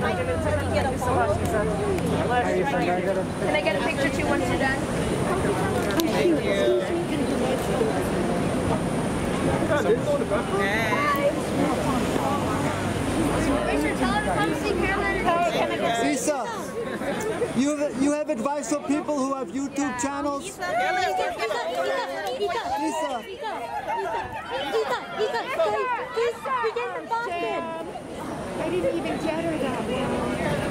Can I get a picture too once you're done? Thank you. Issa, you have advice for people who have YouTube channels? Issa, we get in Boston. I didn't even get her that one.